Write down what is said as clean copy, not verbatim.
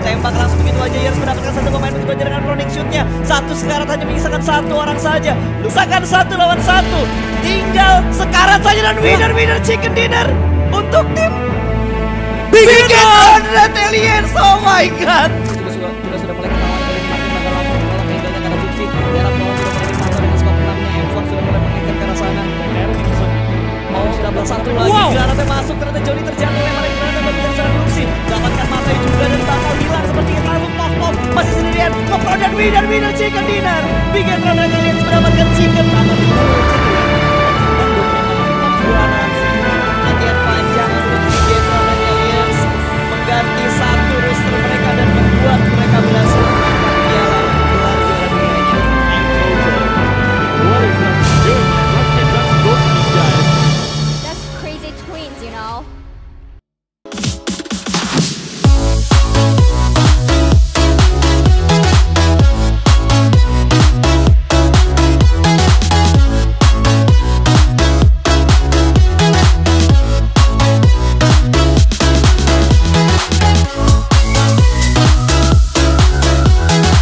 ditembak langsung begitu aja. Yers mendapatkan satu pemain begitu aja dengan proning shootnya. Satu sekarat hanya menyisakan satu orang saja. Lusakan 1 lawan 1. Tinggal sekarat saja dan winner chicken dinner untuk tim Big 100 Aliens. Oh my god. Sudah mulai ketahuan dari Martin Sangka langsung menolak angle-nya karena Zuxi. Merah bawah sudah mulai dipantau dengan skop 6-nya. M4 sudah mulai mengejar ke arah sana. Mau dapat satu lagi. Granatnya masuk, ternyata Johnny terjatuh. Lemparin granat dan bisa serang Luxi. Dapatkan Matai juga dan bakal hilang sepertinya. Langsung pop masih sendirian. Ngepro dan winner chicken dinner. Big 100 Aliens mendapatkan chicken.